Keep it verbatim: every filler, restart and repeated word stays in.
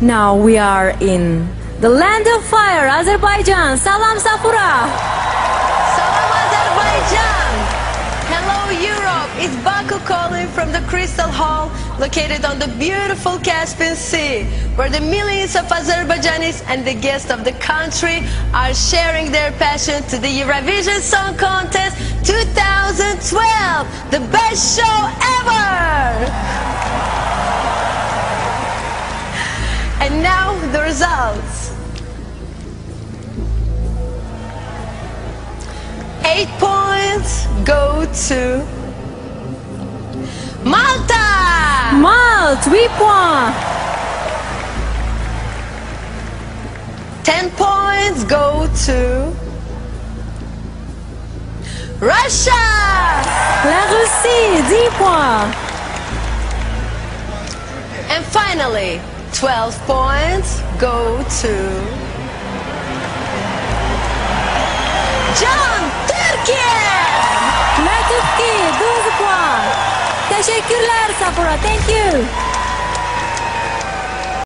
Now we are in the land of fire, Azerbaijan. Salam Safura. Salam Azerbaijan. Hello Europe. It's Baku calling from the Crystal Hall, located on the beautiful Caspian Sea, where the millions of Azerbaijanis and the guests of the country are sharing their passion to the Eurovision Song Contest two thousand twelve, the best show ever! And now the results. Eight points go to Malta! Malte, huit points. Ten points go to Russia! La Russie, dix points. And finally, twelve points go to John, Türkiye! La Turquie, douze points. Teşekkürler Safura, thank you.